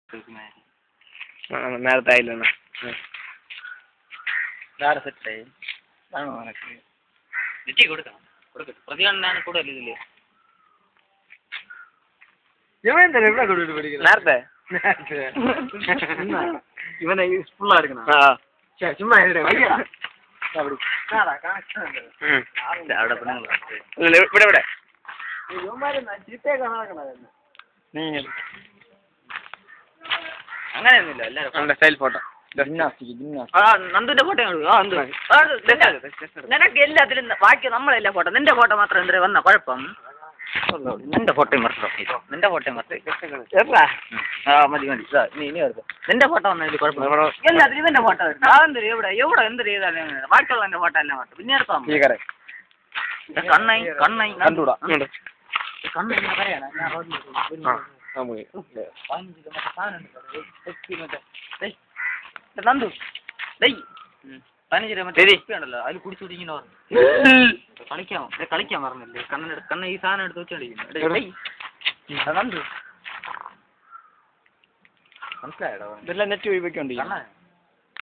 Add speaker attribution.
Speaker 1: നേരത്തെ ആയില്ല
Speaker 2: വേറെ സെറ്റായി ആണോ നിനക്ക് നെറ്റി കൊടുക്കണം കൊടുക്കട്ടെ പ്രതികരണമാണ് കൂടുതൽ ഇതില്
Speaker 1: നേരത്തെ
Speaker 2: ഇവനെ ഫുള്ളാ എടുക്കണം ചുമ്മാ
Speaker 1: ഇവിടെ
Speaker 2: അങ്ങനെയൊന്നുമില്ല എല്ലാവരും
Speaker 1: സ്റ്റൈൽ ഫോട്ടോ
Speaker 2: നന്ദുന്റെ ഫോട്ടോ നിനക്ക് എല്ലാത്തിലും ബാക്കി നമ്മളെല്ലാ ഫോട്ടോ നിന്റെ ഫോട്ടോ മാത്രം എന്തിനാ വന്ന കുഴപ്പം നിന്റെ ഫോട്ടോയും മറക്കണം നിന്റെ ഫോട്ടോയും മതി മതി ഇനി എടുക്കും നിന്റെ ഫോട്ടോ വന്നതിൽ കുഴപ്പം എല്ലാത്തിലും ഇവന്റെ ഫോട്ടോ അതെന്ത് എവിടെ എവിടെ എന്ത് ചെയ്താലും ബാക്കിയുള്ള എന്റെ ഫോട്ടോ എല്ലാം മാറ്റും പിന്നെ എടുക്കാം കണ്ണായി കണ്ണായി
Speaker 1: കണ്ടൂടാ
Speaker 2: കണ്ണ പറയാണ് നന്ദു ഡേയ് 15 രൂപ ഉണ്ടല്ലോ അതിൽ കുടിച്ചുകൂടി ഇങ്ങനെ പറഞ്ഞു കളിക്കാൻ പറഞ്ഞില്ലേ കണ്ണ ഈ സാധനം എടുത്ത് വെച്ചോണ്ടിരിക്കുന്നു നന്ദു മനസ്സിലായോ
Speaker 1: ഇതെല്ലാം നെറ്റ് ഉപയോഗിക്കണ്ടേ